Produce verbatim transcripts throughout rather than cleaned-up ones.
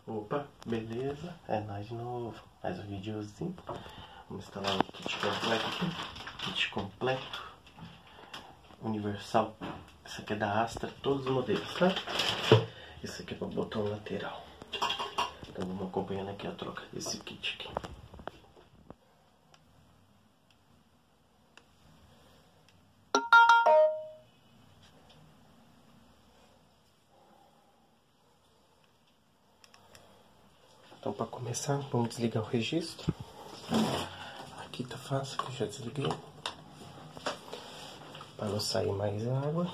Opa, beleza? É nóis de novo. Mais um videozinho. Vamos instalar o kit completo aqui. Kit completo. Universal. Esse aqui é da Astra, todos os modelos, tá? Esse aqui é para o botão lateral. Então vamos acompanhando aqui a troca desse kit aqui. Então, para começar, vamos desligar o registro. Aqui tá fácil, que eu já desliguei. Para não sair mais água.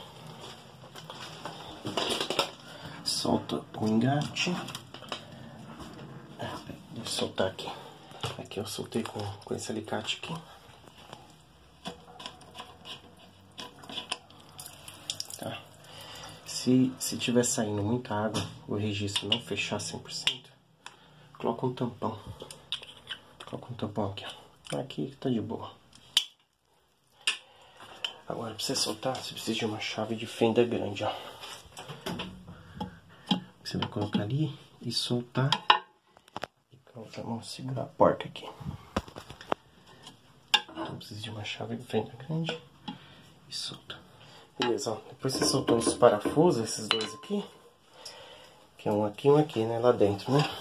Solta o engate. Deixa eu soltar aqui. Aqui eu soltei com, com esse alicate aqui. Tá. Se, se tiver saindo muita água, o registro não fechar cem por cento, coloca um tampão. Coloca um tampão aqui, ó. Aqui tá de boa. Agora, pra você soltar, você precisa de uma chave de fenda grande, ó. Você vai colocar ali e soltar. E com a outra mão segurar a porta aqui. Então, precisa de uma chave de fenda grande e solta. Beleza, ó. Depois você soltou os parafusos, esses dois aqui. Que é um aqui e um aqui, né? Lá dentro, né?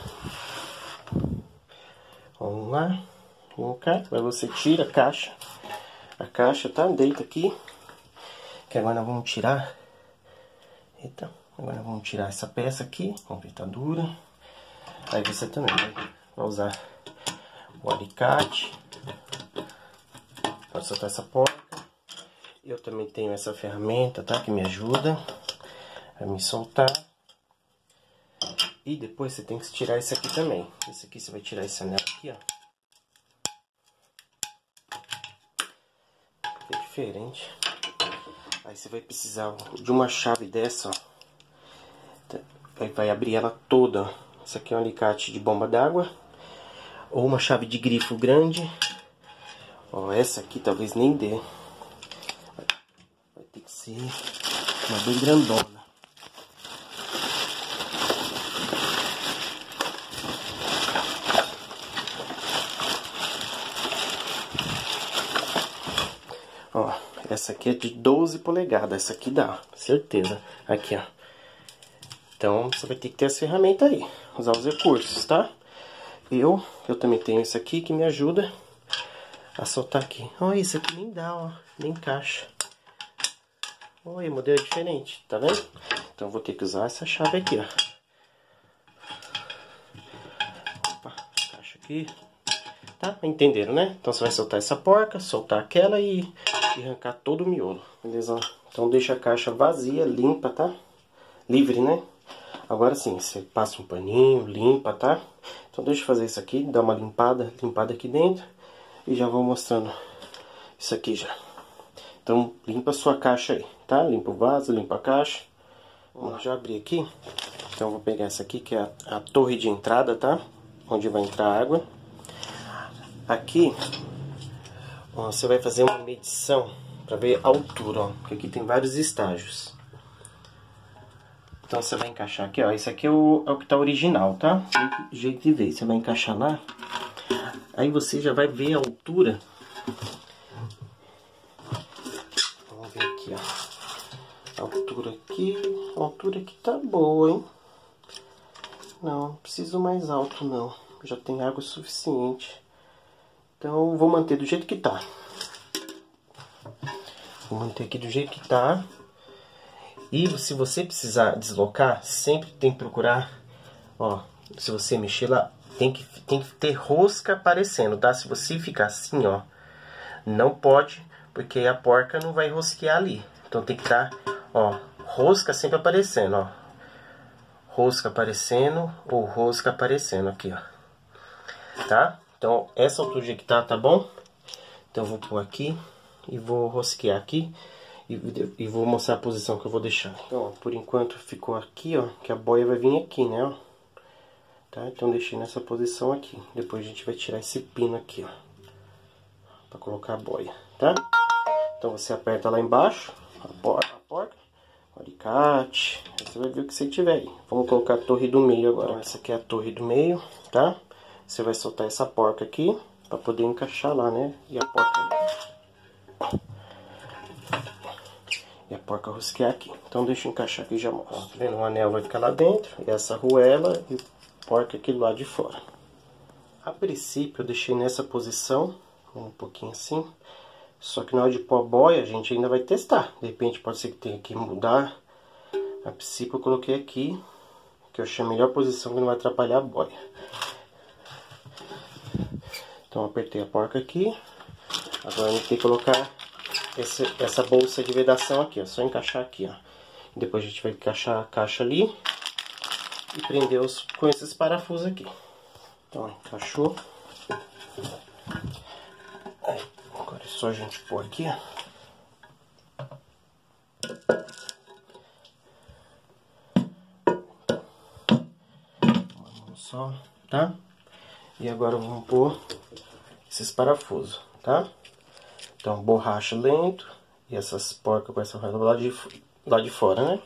Vamos lá. Vamos cá. Aí você tira a caixa. A caixa, tá? Deita aqui. Que agora nós vamos tirar. Eita. Agora nós vamos tirar essa peça aqui. Vamos ver, tá dura. Aí você também vai, vai usar o alicate. Pode soltar essa porca. Eu também tenho essa ferramenta, tá? Que me ajuda a me soltar. E depois você tem que tirar esse aqui também. Esse aqui você vai tirar esse anel aqui, ó. É diferente. Aí você vai precisar de uma chave dessa, ó. Vai, vai abrir ela toda. Isso aqui é um alicate de bomba d'água. Ou uma chave de grifo grande. Ó, essa aqui talvez nem dê. Vai, vai ter que ser uma bem grandona. Ó, essa aqui é de doze polegadas, essa aqui dá, certeza. Aqui, ó. Então, você vai ter que ter essa ferramenta aí, usar os recursos, tá? Eu, eu também tenho esse aqui que me ajuda a soltar aqui. Ó, isso aqui nem dá, ó, nem encaixa. Olha, o modelo é diferente, tá vendo? Então, eu vou ter que usar essa chave aqui, ó. Opa, encaixa aqui. Tá? Entenderam, né? Então você vai soltar essa porca, soltar aquela e, e arrancar todo o miolo, beleza? Então deixa a caixa vazia, limpa, tá? Livre, né? Agora sim, você passa um paninho, limpa, tá? Então deixa eu fazer isso aqui, dar uma limpada, limpada aqui dentro e já vou mostrando isso aqui já. Então limpa a sua caixa aí, tá? Limpa o vaso, limpa a caixa. Vamos já abrir aqui. Então eu vou pegar essa aqui que é a, a torre de entrada, tá? Onde vai entrar a água. Aqui, ó, você vai fazer uma medição para ver a altura, ó, porque aqui tem vários estágios. Então você vai encaixar aqui, ó, esse aqui é o, é o que tá original, tá? Jeito, jeito de ver, você vai encaixar lá, aí você já vai ver a altura. Vamos ver aqui, ó, a altura aqui, a altura aqui tá boa, hein? Não, não preciso mais alto não, já tem água suficiente. Então, vou manter do jeito que tá. Vou manter aqui do jeito que tá. E se você precisar deslocar, sempre tem que procurar, ó, se você mexer lá, tem que, tem que ter rosca aparecendo, tá? Se você ficar assim, ó, não pode, porque a porca não vai rosquear ali. Então tem que estar, ó, rosca sempre aparecendo, ó. Rosca aparecendo ou rosca aparecendo aqui, ó. Tá? Então, essa altura que tá, tá bom? Então, eu vou pôr aqui e vou rosquear aqui e, e vou mostrar a posição que eu vou deixar. Então, ó, por enquanto ficou aqui, ó, que a boia vai vir aqui, né, ó. Tá? Então, deixei nessa posição aqui. Depois a gente vai tirar esse pino aqui, ó, pra colocar a boia, tá? Então, você aperta lá embaixo a porta, a porta. alicate, aí você vai ver o que você tiver aí. Vamos colocar a torre do meio agora. Então, essa aqui é a torre do meio, tá? Você vai soltar essa porca aqui, pra poder encaixar lá, né? E a porca... E a porca rosquear aqui. Então deixa eu encaixar aqui e já mostro. Ó, tá vendo? O anel vai ficar lá dentro, e essa arruela e o porca aqui do lado de fora. A princípio eu deixei nessa posição, um pouquinho assim. Só que na hora de pôr a boia, a gente ainda vai testar. De repente pode ser que tenha que mudar. A princípio eu coloquei aqui, que eu achei a melhor posição que não vai atrapalhar a boia. Então eu apertei a porca aqui. Agora a gente tem que colocar esse, essa bolsa de vedação aqui, ó. Só encaixar aqui, ó. Depois a gente vai encaixar a caixa ali e prender os, com esses parafusos aqui. Então encaixou. Aí, agora é só a gente pôr aqui, ó. Uma mão só, tá? E agora vamos pôr esses parafusos, tá? Então borracha lento e essas porcas com essa roda lá de, lá de fora, né?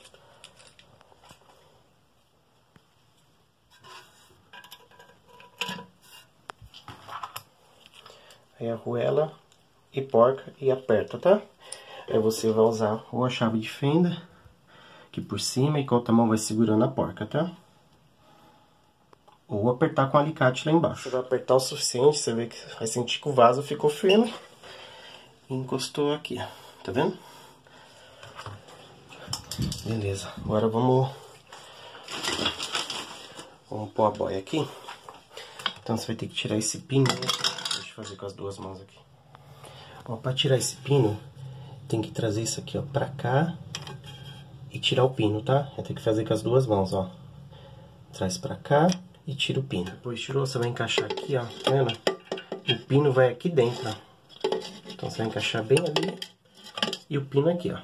Aí arruela e porca e aperta, tá? Aí você vai usar ou a chave de fenda aqui por cima e com a outra mão vai segurando a porca, tá? Ou apertar com o alicate lá embaixo. Você vai apertar o suficiente, você vê que vai sentir que o vaso ficou firme. E encostou aqui, ó. Tá vendo? Beleza. Agora vamos... Vamos pôr a boia aqui. Então você vai ter que tirar esse pino. Deixa eu fazer com as duas mãos aqui. Ó, pra tirar esse pino, tem que trazer isso aqui, ó, pra cá. E tirar o pino, tá? Vai ter que fazer com as duas mãos, ó. Traz pra cá. E tira o pino. Depois tirou, você vai encaixar aqui, ó. Tá vendo? O pino vai aqui dentro, ó. Então você vai encaixar bem ali. E o pino aqui, ó.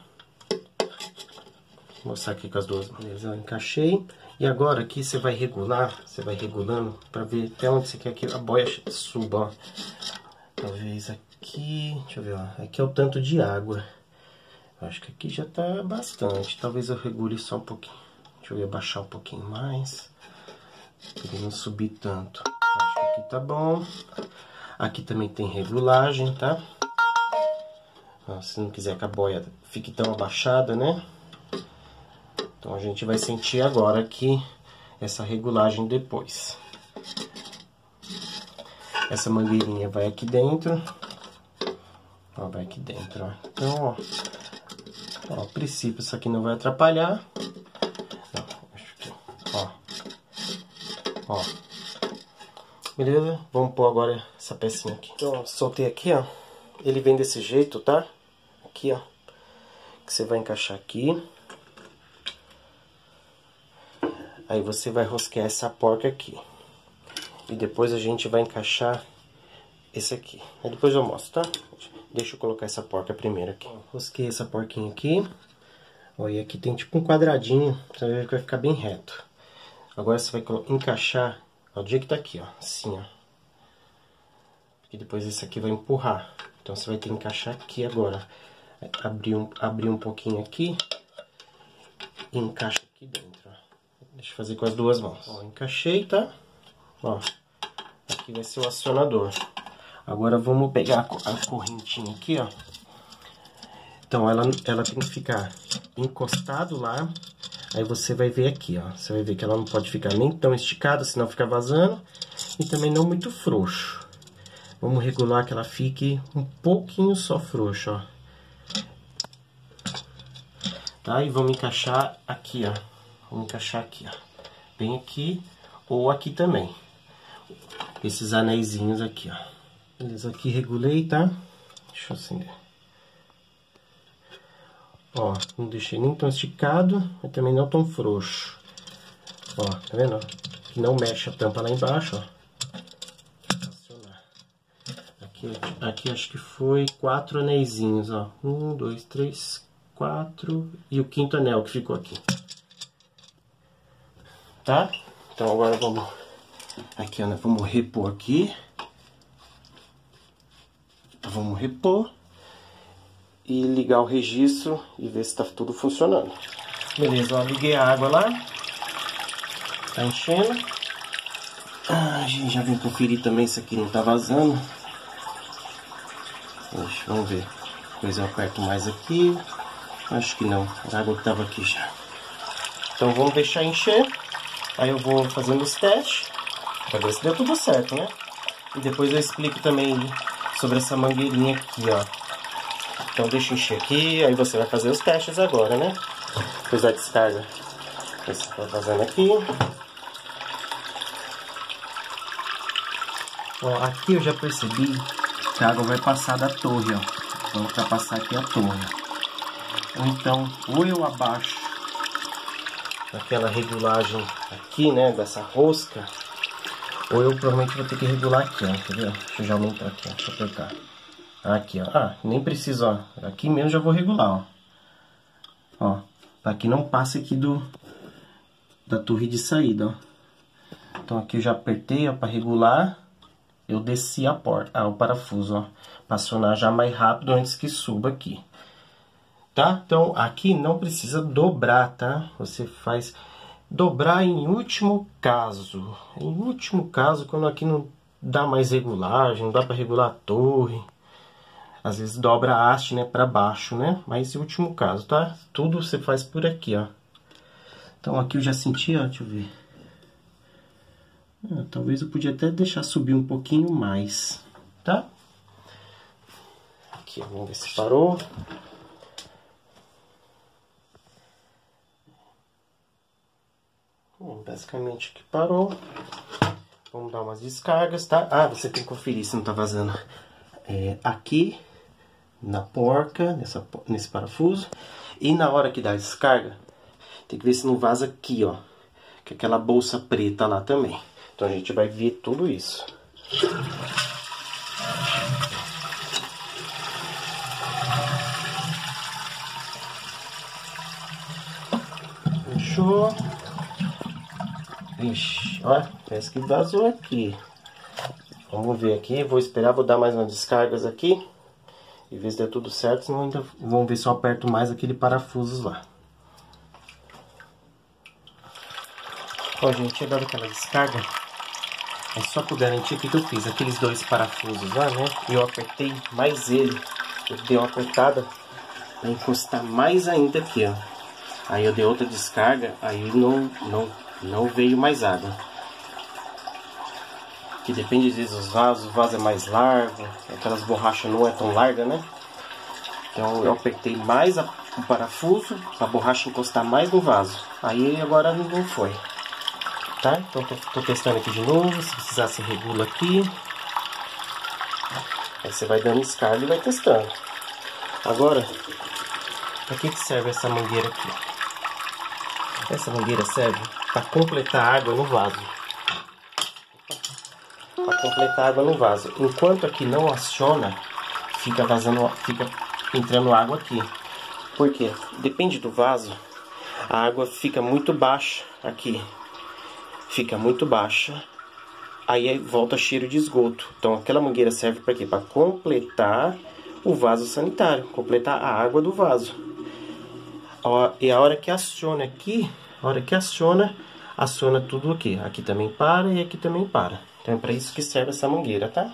Vou mostrar aqui com as duas mãos. Beleza, eu encaixei. E agora aqui você vai regular. Você vai regulando pra ver até onde você quer que a boia suba, ó. Talvez aqui. Deixa eu ver, ó. Aqui é o tanto de água. Eu acho que aqui já tá bastante. Talvez eu regule só um pouquinho. Deixa eu ver, abaixar um pouquinho mais. Pra ele não subir tanto. Acho que aqui tá bom. Aqui também tem regulagem, tá? Ó, se não quiser que a boia fique tão abaixada, né? Então a gente vai sentir agora aqui essa regulagem depois. Essa mangueirinha vai aqui dentro. Ó, vai aqui dentro, ó. Então, ó. Ó, a princípio isso aqui não vai atrapalhar. Ó, beleza? Vamos pôr agora essa pecinha aqui. Então, ó, soltei aqui, ó. Ele vem desse jeito, tá? Aqui, ó. Que você vai encaixar aqui. Aí você vai rosquear essa porca aqui. E depois a gente vai encaixar esse aqui. Aí depois eu mostro, tá? Deixa eu colocar essa porca primeiro aqui. Ó, rosquei essa porquinha aqui. Ó, e aqui tem tipo um quadradinho. Você vai ver que vai ficar bem reto. Agora você vai encaixar, ó, do jeito que tá aqui, ó, assim, ó. Porque depois esse aqui vai empurrar. Então você vai ter que encaixar aqui agora. Abrir um, abrir um pouquinho aqui e encaixa aqui dentro, ó. Deixa eu fazer com as duas mãos. Ó, encaixei, tá? Ó, aqui vai ser o acionador. Agora vamos pegar a correntinha aqui, ó. Então ela, ela tem que ficar encostado lá. Aí você vai ver aqui, ó. Você vai ver que ela não pode ficar nem tão esticada, senão fica vazando. E também não muito frouxo. Vamos regular que ela fique um pouquinho só frouxa, ó. Tá? E vamos encaixar aqui, ó. Vamos encaixar aqui, ó. Bem aqui ou aqui também. Esses anéisinhos aqui, ó. Beleza, aqui regulei, tá? Deixa eu acender. Ó, não deixei nem tão esticado, mas também não tão frouxo. Ó, tá vendo? Que não mexe a tampa lá embaixo, ó. Acionar. Aqui, aqui acho que foi quatro anéisinhos, ó. Um, dois, três, quatro. E o quinto anel que ficou aqui. Tá? Então agora vamos... Aqui, ó, né? Vamos repor aqui. Vamos repor. E ligar o registro e ver se tá tudo funcionando. Beleza, ó, liguei a água lá. Tá enchendo. Ah, a gente já vem conferir também se aqui não tá vazando. Deixa, vamos ver. Depois eu aperto mais aqui. Acho que não, a água que tava aqui já. Então vamos deixar encher. Aí eu vou fazendo os testes pra ver se deu tudo certo, né? E depois eu explico também sobre essa mangueirinha aqui, ó. Então deixa encher aqui, aí você vai fazer os testes agora, né? Depois da descarga. Você tá fazendo aqui. Ó, aqui eu já percebi que a água vai passar da torre, ó. Vou ultrapassar aqui a torre. Então, ou eu abaixo aquela regulagem aqui, né, dessa rosca, ou eu provavelmente vou ter que regular aqui, ó, entendeu? Deixa eu já aumentar aqui, ó, deixa eu apertar. Aqui, ó. Ah, nem precisa, ó. Aqui mesmo já vou regular, ó. Ó, para que não passe aqui do da torre de saída, ó. Então aqui eu já apertei, ó, para regular. Eu desci a porta, ah, o parafuso, ó, para acionar já mais rápido antes que suba aqui. Tá? Então aqui não precisa dobrar, tá? Você faz dobrar em último caso. Em último caso, quando aqui não dá mais regulagem, não dá para regular a torre. Às vezes dobra a haste, né, para baixo, né? Mas em último caso, tá? Tudo você faz por aqui, ó. Então aqui eu já senti, ó, deixa eu ver. Ah, talvez eu podia até deixar subir um pouquinho mais, tá? Aqui, vamos ver se parou. Bom, basicamente aqui parou. Vamos dar umas descargas, tá? Ah, você tem que conferir se não tá vazando. É, aqui na porca, nessa, nesse parafuso. E na hora que dá a descarga, tem que ver se não vaza aqui, ó. Que é aquela bolsa preta lá também. Então a gente vai ver tudo isso. Fechou. Ixi, ó, parece que vazou aqui. Vamos ver aqui, vou esperar, vou dar mais umas descargas aqui. E ver se der tudo certo, senão ainda vamos ver se eu aperto mais aquele parafuso lá. Ó, gente, agora aquela descarga, é só por garantir o que, que eu fiz. Aqueles dois parafusos lá, né? E eu apertei mais ele. Eu dei uma apertada pra encostar mais ainda aqui, ó. Aí eu dei outra descarga, aí não, não, não veio mais água. Que depende às vezes dos vasos, o vaso é mais largo, aquelas borrachas não é tão larga, né? Então eu apertei mais a, o parafuso, a borracha encostar mais no vaso. Aí agora não foi. Tá? Então tô, tô testando aqui de novo, se precisar se regula aqui. Aí você vai dando descarga e vai testando. Agora, para que, que serve essa mangueira aqui? Essa mangueira serve para completar a água no vaso. Para completar a água no vaso. Enquanto aqui não aciona, fica vazando, fica entrando água aqui. Por quê? Depende do vaso, a água fica muito baixa aqui. Fica muito baixa, aí volta cheiro de esgoto. Então aquela mangueira serve para quê? Para completar o vaso sanitário, completar a água do vaso. Ó, e a hora que aciona aqui, a hora que aciona, aciona tudo aqui. Aqui também para e aqui também para. Então é para isso que serve essa mangueira, tá?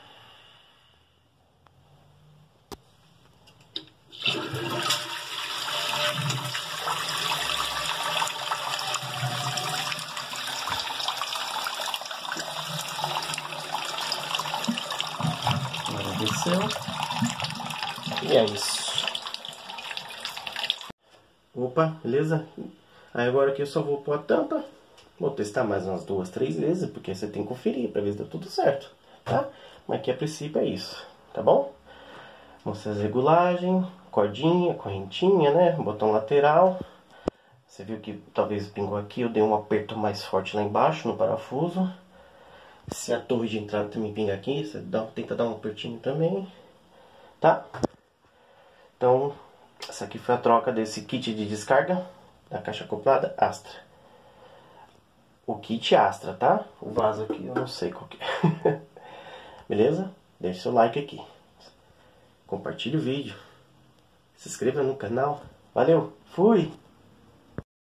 E é isso. Opa, beleza? Aí agora aqui eu só vou pôr a tampa. Vou testar mais umas duas, três vezes, porque você tem que conferir pra ver se deu tudo certo, tá? Mas aqui a princípio é isso, tá bom? Mostrar as regulagens, cordinha, correntinha, né? Botão lateral. Você viu que talvez pingou aqui, eu dei um aperto mais forte lá embaixo no parafuso. Se a torre de entrada também pinga aqui, você dá, tenta dar um apertinho também, tá? Então, essa aqui foi a troca desse kit de descarga da caixa acoplada Astra. O kit Astra, tá? O vaso aqui eu não sei qual que é. Beleza? Deixe seu like aqui. Compartilhe o vídeo. Se inscreva no canal. Valeu, fui!